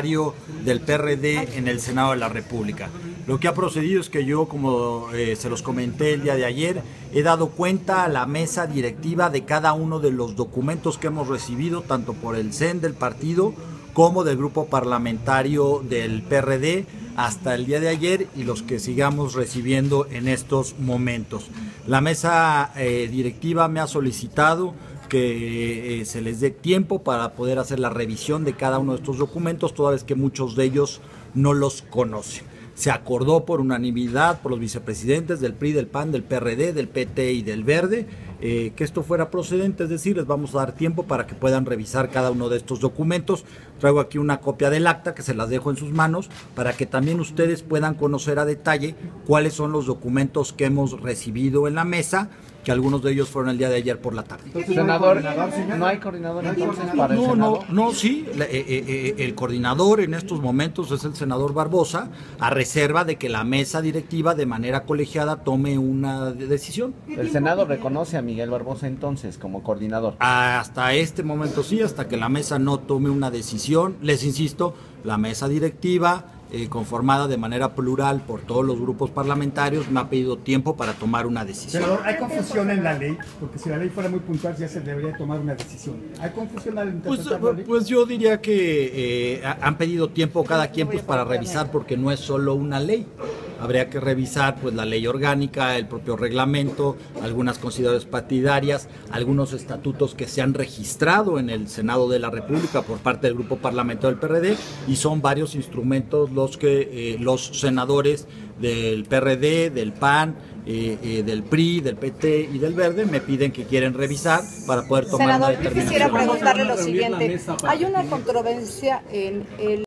del PRD en el Senado de la República. Lo que ha procedido es que yo, como se los comenté el día de ayer, he dado cuenta a la mesa directiva de cada uno de los documentos que hemos recibido, tanto por el CEN del partido como del grupo parlamentario del PRD hasta el día de ayer y los que sigamos recibiendo en estos momentos. La mesa directiva me ha solicitado que se les dé tiempo para poder hacer la revisión de cada uno de estos documentos, toda vez que muchos de ellos no los conocen. Se acordó por unanimidad por los vicepresidentes del PRI, del PAN, del PRD, del PT y del Verde, que esto fuera procedente, es decir, les vamos a dar tiempo para que puedan revisar cada uno de estos documentos. Traigo aquí una copia del acta que se las dejo en sus manos para que también ustedes puedan conocer a detalle cuáles son los documentos que hemos recibido en la mesa, que algunos de ellos fueron el día de ayer por la tarde. Senador, ¿no hay coordinador entonces para el Senado? No, sí, el coordinador en estos momentos es el senador Barbosa, a reserva de que la mesa directiva de manera colegiada tome una decisión. ¿El Senado reconoce a Miguel Barbosa entonces como coordinador? Hasta este momento sí, hasta que la mesa no tome una decisión. Les insisto, la mesa directiva, conformada de manera plural por todos los grupos parlamentarios, me ha pedido tiempo para tomar una decisión. Senador, ¿hay confusión en la ley? Porque si la ley fuera muy puntual ya se debería tomar una decisión. ¿Hay confusión al interpretar la ley? Pues yo diría que han pedido tiempo cada quien pues para revisar, porque no es solo una ley. Habría que revisar pues la ley orgánica, el propio reglamento, algunas consideraciones partidarias, algunos estatutos que se han registrado en el Senado de la República por parte del grupo parlamentario del PRD, y son varios instrumentos los que los senadores del PRD, del PAN, del PRI, del PT y del Verde me piden que quieren revisar para poder tomar una determinación. Senador, yo quisiera preguntarle lo siguiente. Hay una controversia en el